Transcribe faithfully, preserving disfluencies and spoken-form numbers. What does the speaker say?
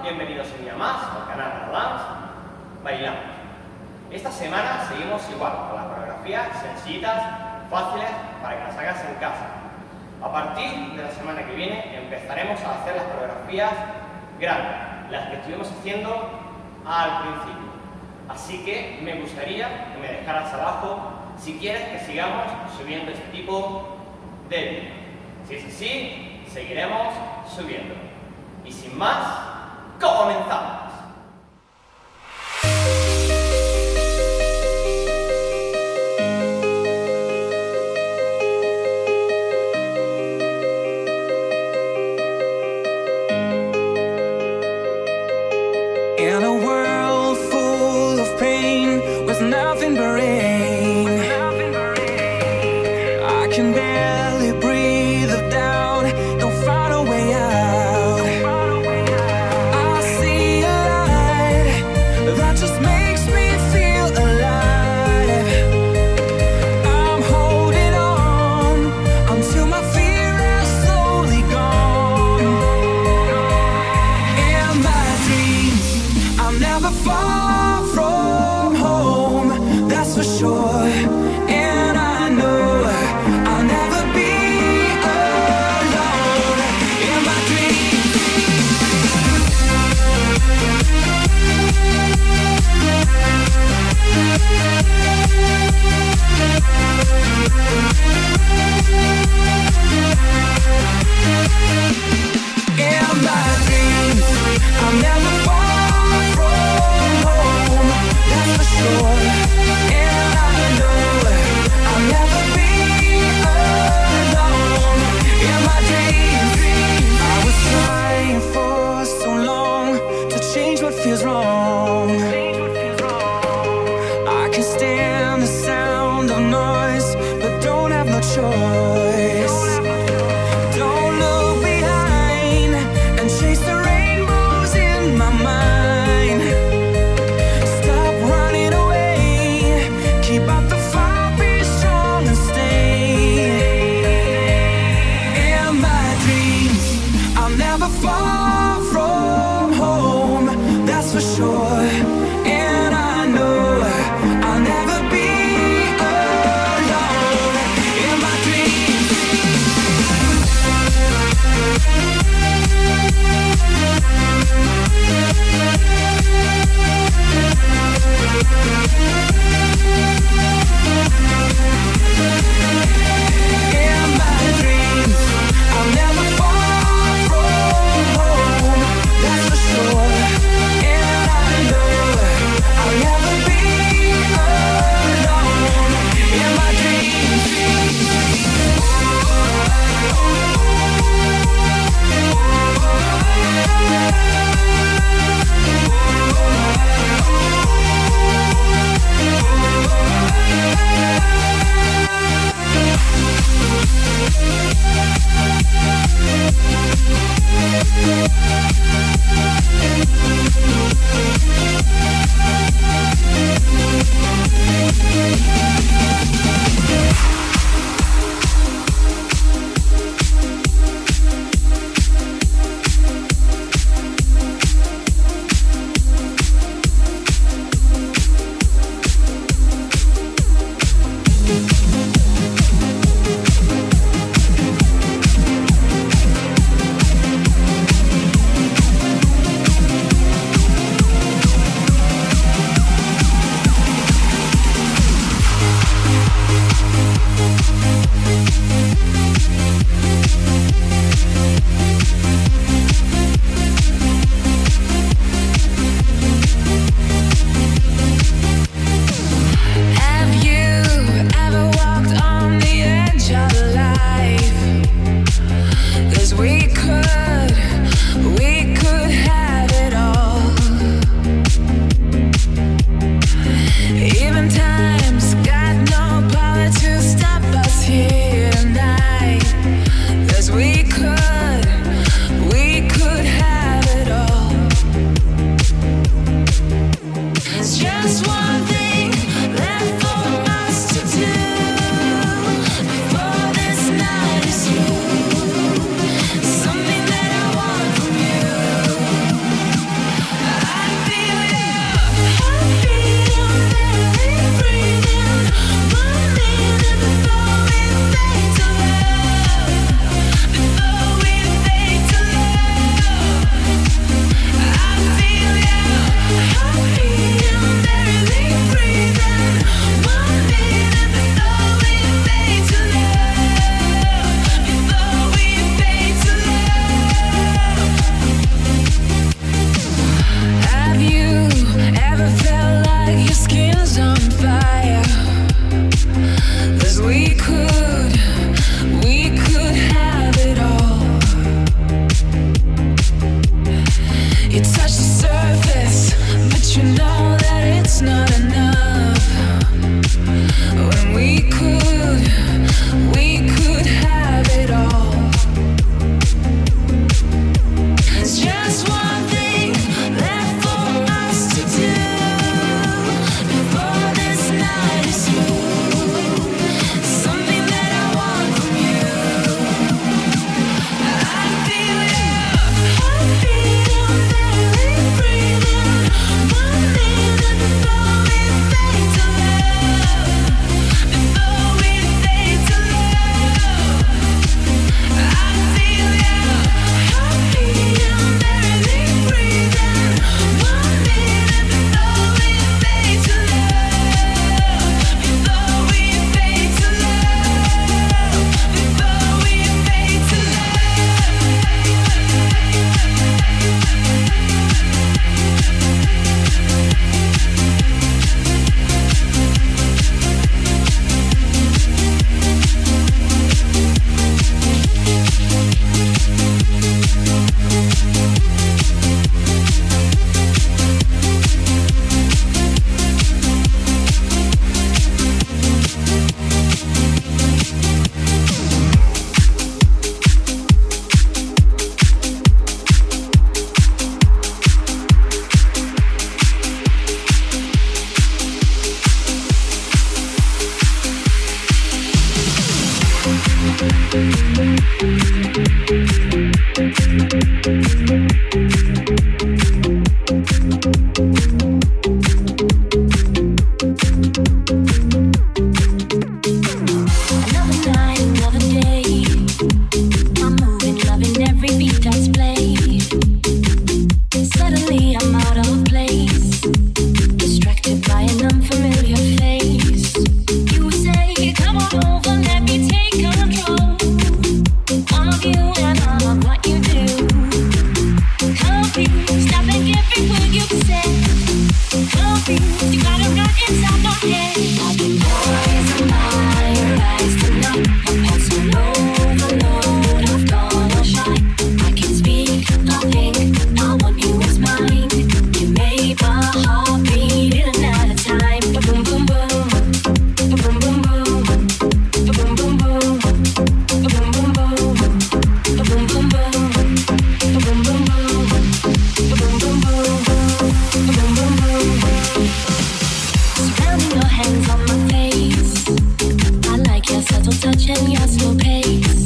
bienvenidos un día más al canal Dance Bailamos. Esta semana seguimos igual, con las coreografías sencillitas, fáciles, para que las hagas en casa. A partir de la semana que viene empezaremos a hacer las coreografías grandes, las que estuvimos haciendo al principio. Así que me gustaría que me dejaras abajo si quieres que sigamos subiendo este tipo de vídeos. Si es así, seguiremos subiendo. Y sin más, ¡comenzamos! In a world full of pain, with nothing but rain, I can barely breathe of doubt, don't find a way out. I see a light that just makes me feel alive. I'm holding on until my fear is slowly gone. In my dreams, I'm never far from home, that's for sure. And I know I'll never be alone in my dreams. In my dreams, I'm never far from home, that's for sure. And I know I'll never be alone in my dreams. I was trying for so long to change what feels wrong. I can stand the sound of noise, but don't have no choice. Don't look behind and chase the rainbows in my mind. Stop running away, keep up the fire, be strong and stay. In my dreams, I'm never far from home, that's for sure. And I know I'll never be alone in my dreams. In my dreams, I'm never far from home, that's for sure. And I know I'll never be alone in my dreams. Touch and your slow pace.